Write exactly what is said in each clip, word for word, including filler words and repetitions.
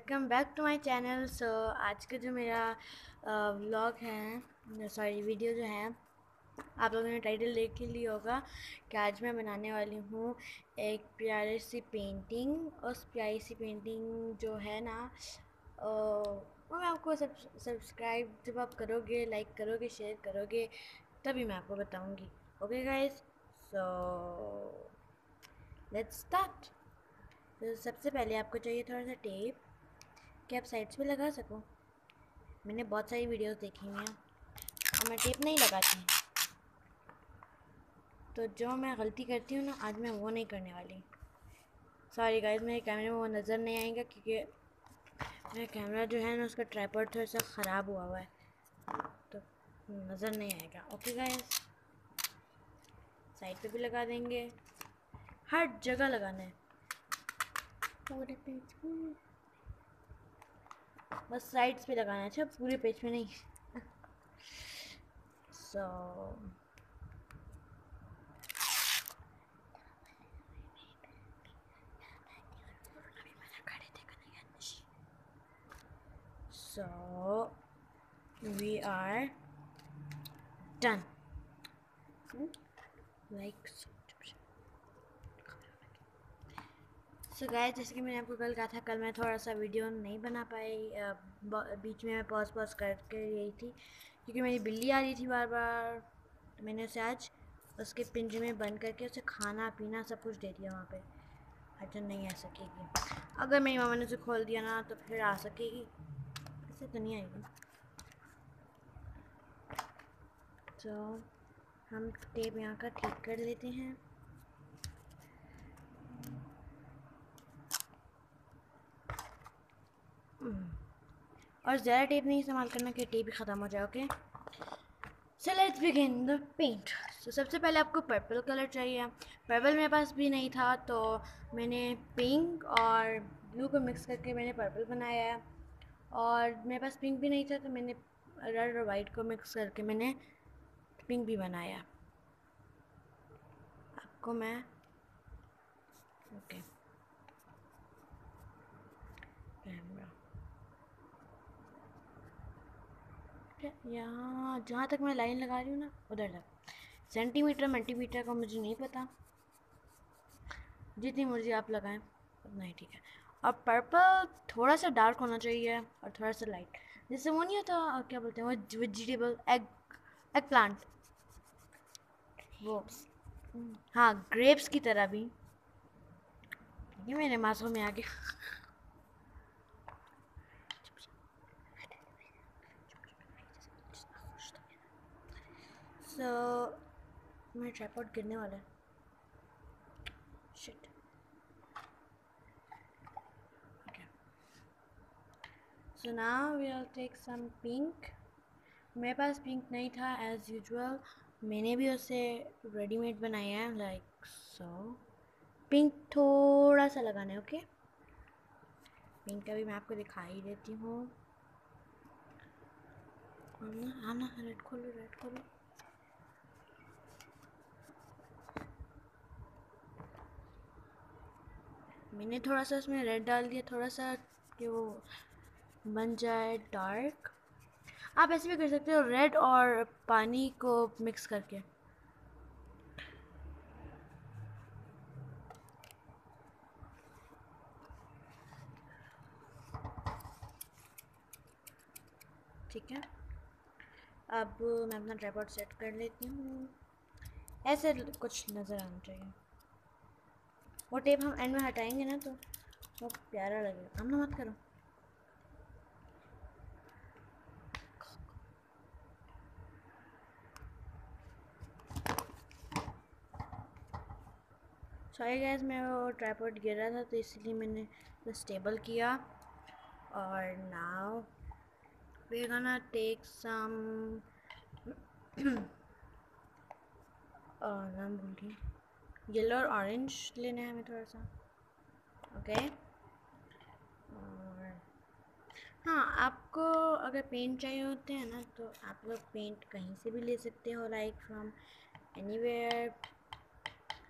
Welcome back to my channel. So आज का जो मेरा व्लॉग है, सॉरी वीडियो जो है, आप लोगों ने टाइटल देख के लिया होगा कि आज मैं बनाने वाली हूँ एक प्यारी सी पेंटिंग। उस प्यारी सी पेंटिंग जो है ना, अ, वो मैं आपको सब सब्सक्राइब जब आप करोगे, लाइक करोगे, शेयर करोगे, तभी मैं आपको बताऊँगी। Okay guys, so let's start. तो सबसे पहले आपको चाहिए थोड़ा सा टेप कि आप साइड्स पे लगा सको। मैंने बहुत सारी वीडियोस देखी हुई हैं और मैं टेप नहीं लगाती, तो जो मैं गलती करती हूँ ना, आज मैं वो नहीं करने वाली। सॉरी गाइस, मेरे कैमरे में वो नज़र नहीं आएगा क्योंकि मेरा कैमरा जो है ना, उसका ट्राइपॉड थोड़ा सा ख़राब हुआ हुआ है, तो नज़र नहीं आएगा। ओके गाइस, साइड पे भी लगा देंगे, हर जगह लगाना है, पूरे पेज पे, बस साइड्स पे लगाना है, अच्छा पूरे पेज पे नहीं। सो so, So we are done. Like so. So guys, जैसे कि मैंने आपको कल कहा था, कल मैं थोड़ा सा वीडियो नहीं बना पाई, बीच में मैं पॉज पॉज करके गई थी क्योंकि मेरी बिल्ली आ रही थी बार बार। तो मैंने उसे आज उसके पिंजरे में बंद करके उसे खाना पीना सब कुछ दे दिया वहाँ पे। अच्छा, नहीं आ सकेगी, अगर मेरी मामा ने उसे खोल दिया ना तो फिर आ सकेगी, ऐसे तो नहीं आएगी। तो हम टेप यहाँ का ठीक कर लेते हैं। और ज़्यादा टेप नहीं इस्तेमाल करना कि टेप ही ख़त्म हो जाए। Okay, so let's begin the paint. तो सबसे पहले आपको पर्पल कलर चाहिए। पर्पल मेरे पास भी नहीं था, तो मैंने पिंक और ब्लू को मिक्स करके मैंने पर्पल बनाया है। और मेरे पास पिंक भी नहीं था, तो मैंने रेड और वाइट को मिक्स करके मैंने पिंक भी बनाया। आपको मैं ओके कैमरा यहाँ जहाँ तक मैं लाइन लगा रही हूँ ना, उधर तक। सेंटीमीटर मल्टीमीटर का मुझे नहीं पता, जितनी मर्जी आप लगाएं उतना ही ठीक है। और पर्पल थोड़ा सा डार्क होना चाहिए और थोड़ा सा लाइट, जैसे वो नहीं होता, क्या बोलते हैं वो, वेजिटेबल, एग एग प्लांट, वो, हाँ, ग्रेप्स की तरह भी। ये मेरे मासों में आ गया। सो so, मेरा ट्राइपॉड गिरने वाला है, shit. So now we will take some pink. मेरे पास पिंक नहीं था एज़ यूजुअल, मैंने भी उसे रेडीमेड बनाया है, लाइक सो। पिंक थोड़ा सा लगाना है। ओके, पिंक का भी मैं आपको दिखा ही देती हूँ। आना आना, रेड खोलो, रेड खोलो। मैंने थोड़ा सा उसमें रेड डाल दिया, थोड़ा सा कि वो बन जाए डार्क। आप ऐसे भी कर सकते हो, रेड और पानी को मिक्स करके। ठीक है, अब मैं अपना ट्राइपॉड सेट कर लेती हूँ। ऐसे कुछ नज़र आना चाहिए। वो टेप हम एंड में हटाएंगे ना तो बहुत प्यारा लगेगा। हम ना मत करो। सॉरी गैस, मैं वो ट्राइपॉड गिर रहा था तो इसलिए मैंने तो स्टेबल किया। और now we are gonna take some नाम भूल गई, येलो और ऑरेंज लेना है हमें थोड़ा सा। ओके, और हाँ, आपको अगर पेंट चाहिए होते हैं ना, तो आप लोग पेंट कहीं से भी ले सकते हो, लाइक फ्रॉम एनीवेयर।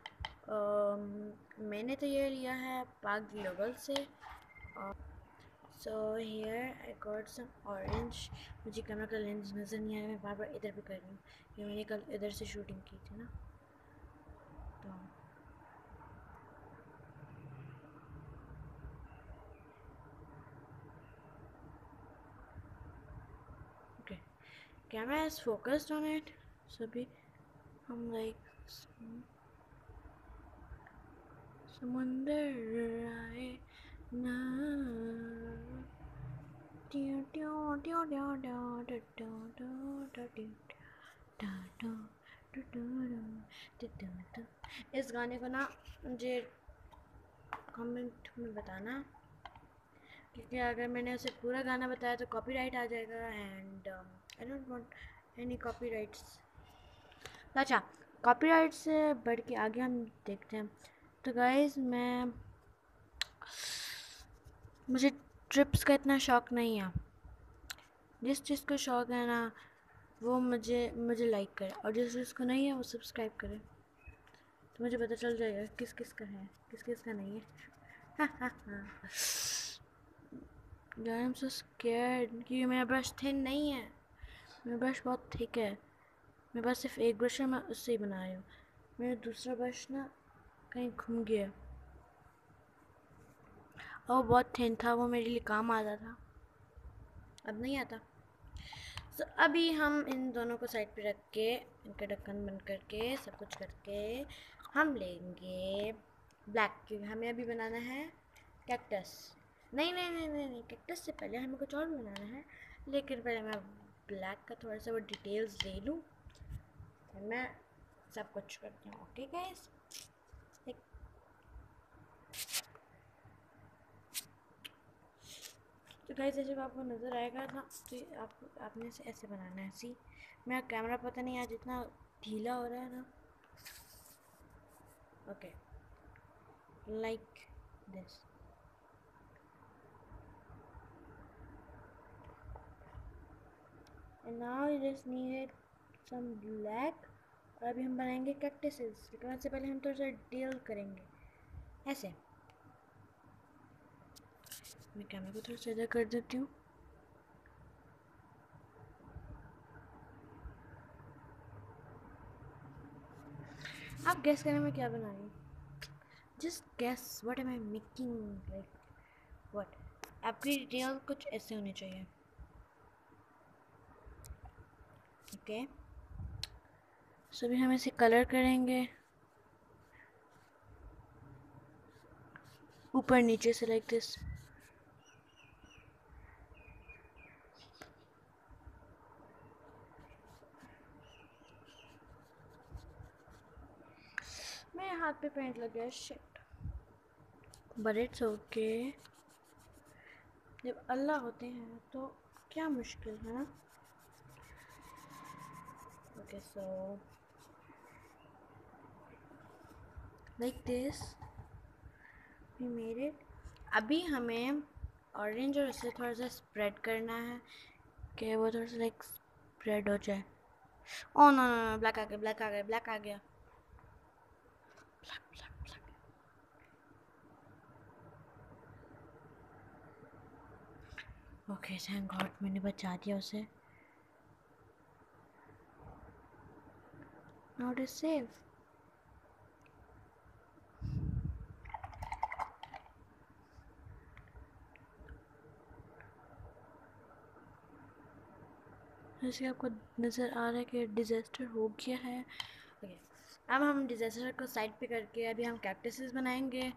मैंने तो ये लिया है पाक ग्लोबल से। और so here I got some orange. मुझे कैमरा का लेंस नज़र नहीं आ रहा, मैं बार बार इधर भी कर रही हूँ, ये मैंने कल इधर से शूटिंग की थी ना। तो okay, camera is focused on it. सभी हम लाइक समुंदर आए ना। इस गाने को ना मुझे कमेंट में बताना, क्योंकि अगर मैंने उसे पूरा गाना बताया तो कॉपीराइट आ जाएगा and I don't want any copyrights. अच्छा, कॉपीराइट से बढ़ के आगे हम देखते हैं। तो गाइस, मैं मुझे ट्रिप्स का इतना शौक़ नहीं है। जिस चीज़ को शौक़ है ना वो मुझे मुझे लाइक करे, और जिस चीज़ को नहीं है वो सब्सक्राइब करे, तो मुझे पता चल जाएगा किस किस का है किस किस का नहीं है। आई एम सो स्कैर्ड क्योंकि मेरा ब्रश थिन नहीं है, मेरा ब्रश बहुत थिक है। मेरे पास सिर्फ एक ब्रश है, मैं उससे ही बना रही हूँ। मेरा दूसरा ब्रश ना कहीं घूम गया और बहुत थिन था, वो मेरे लिए काम आता था, अब नहीं आता। तो अभी हम इन दोनों को साइड पे रख के, इनका ढक्कन बंद करके, सब कुछ करके हम लेंगे ब्लैक, क्योंकि हमें अभी बनाना है कैक्टस। नहीं नहीं नहीं नहीं नहीं कैक्टस से पहले हमें कुछ और भी बनाना है, लेकिन पहले मैं ब्लैक का थोड़ा सा वो डिटेल्स ले लूँ, फिर मैं सब कुछ करती हूँ। ओके गाइस, तो गाइस जब आपको नज़र आएगा ना तो आपको आपने से ऐसे बनाना है। सी मेरा कैमरा पता नहीं आज इतना ढीला हो रहा है ना। Okay, like this. And now you just need some black. और अभी हम बनाएंगे कैक्टसेस, लेकिन उससे पहले हम थोड़ा सा डिटेल करेंगे ऐसे। मैं कैमरा को थोड़ा सा इधर कर देती हूँ। आप गैस करें मैं क्या बना रही हूँ, just guess what am I making, like what. आपकी डिटेल कुछ ऐसे होनी चाहिए। ओके, सो अभी हम इसे कलर करेंगे ऊपर नीचे से, लाइक दिस। मेरे हाथ पे पेंट लग गया, शिट, बट इट्स ओके। जब अल्लाह होते हैं तो क्या मुश्किल है ना। Okay, so like this we made it. अभी हमें ऑरेंज और इसे थोड़ा सा स्प्रेड करना है कि वो थोड़ा सा लाइक स्प्रेड हो जाए। ओह नो नो, ब्लैक आ गया ब्लैक आ गया ब्लैक आ गया black black black. Okay, thank God मैंने बचा दिया उसे। Now it is safe. जैसे आपको नज़र आ रहा है कि डिज़ास्टर हो गया है। ओके, अब हम डिज़ास्टर को साइड पे करके अभी हम कैक्टसेस बनाएंगे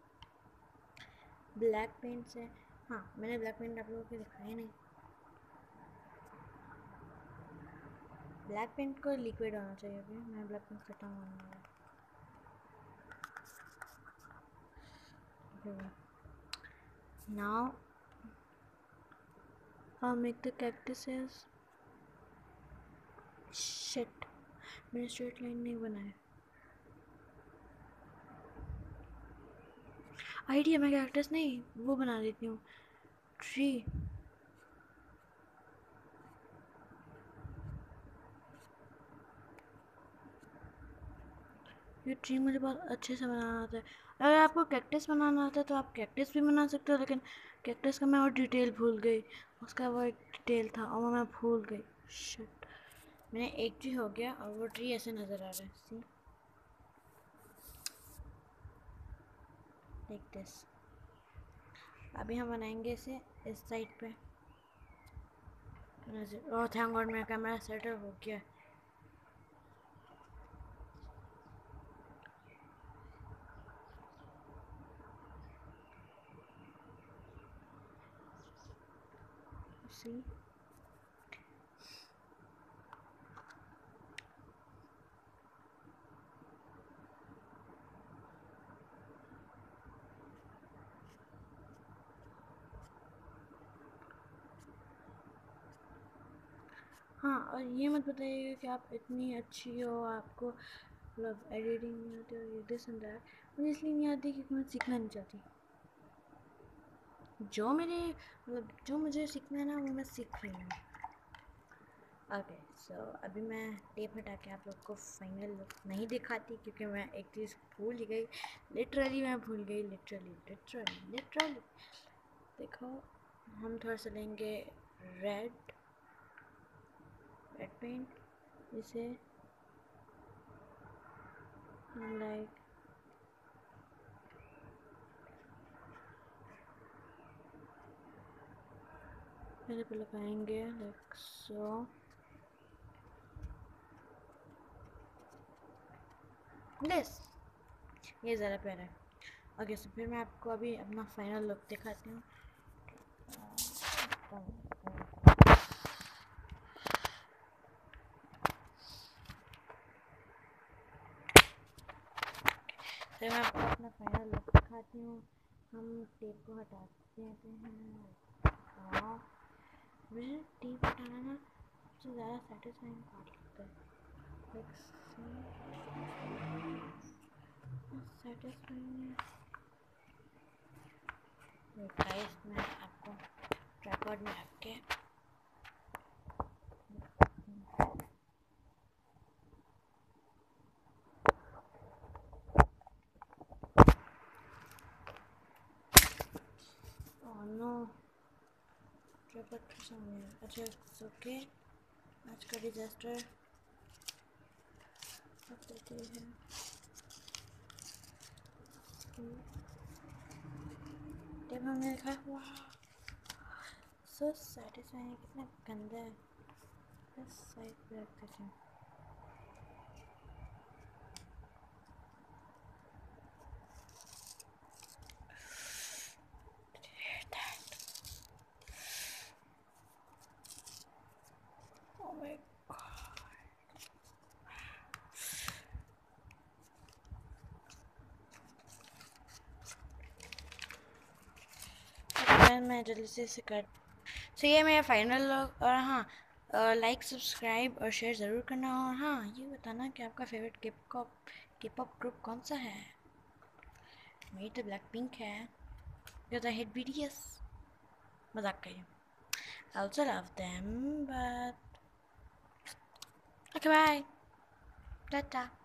ब्लैक पेंट से। हाँ, मैंने ब्लैक पेंट आप लोगों को दिखाया नहीं। ब्लैक पेंट को लिक्विड होना चाहिए। अभी मैं ब्लैक पेंट खत्म होने वाला है। Now I'll make the cactuses. Shit, मैंने स्ट्रेट लाइन नहीं बनाया। आइडिया, मैं कैक्टस नहीं वो बना देती हूँ, ट्री। ये ट्री मुझे बहुत अच्छे से बनाना आता है। अगर आपको कैक्टस बनाना आता है तो आप कैक्टस भी बना सकते हो, लेकिन कैक्टस का मैं और डिटेल भूल गई, उसका वो एक डिटेल था और वो मैं भूल गई। शिट, मैंने एक ट्री हो गया और वो ट्री ऐसे नज़र आ रहा है, सी लाइक दिस। अभी हम बनाएंगे इसे इस साइड पे। ओह थैंक गॉड मेरा कैमरा सेटल हो गया। सी हाँ, और ये मत बताइएगा कि आप इतनी अच्छी हो, आपको मतलब एडिटिंग नहीं आती और ये दिस एंड दैट। मुझे इसलिए नहीं आती क्योंकि मैं सीखना नहीं चाहती। जो मेरे मतलब जो मुझे सीखना है ना वो मैं सीख रही हूँ। ओके सो अभी मैं टेप हटा के आप लोग को फाइनल लुक नहीं दिखाती क्योंकि मैं एक चीज़ भूल ही गई। लिटरली मैं भूल गई, लिटरली लिटरली लिटरली देखो, हम थोड़ा सा लेंगे रेड रेड पेंट, इसे लाइक पहले पे लगाएंगे लाइक सो। यस, ये ज़्यादा प्यारा है। ओके सो फिर मैं आपको अभी अपना फाइनल लुक दिखाती हूँ। तो मैं आपको अपना फाइनल लुक दिखाती हूँ। हम टेप को हटा देते हैं। हाँ, मुझे टेप हटाना ना सबसे ज़्यादा सेटिस्फाइंग पार्ट लगता है। सेटिस्फाइंग गाइस, मैं आपको ट्राइपॉड में रख के ओह नो ट्राइपॉड फिर सामने। अच्छा इट्स ओके, आज का डिजास्टर अब देते हैं। जब हमने देखा वाह सो सेटिस्फाइंग, कितना गंदा है। बस साइड पे रख देते हैं। Oh my God. मैं मैं जल्दी से इसे कर। सो ये मेरा फाइनल लुक। और हाँ, लाइक सब्सक्राइब और शेयर ज़रूर करना। और हाँ, ये बताना कि आपका फेवरेट के पॉप के पॉप ग्रुप कौन सा है। मेरी तो ब्लैक पिंक है because I hate B T S. मजाक करिए, I also love them but okay bye, ta-ta.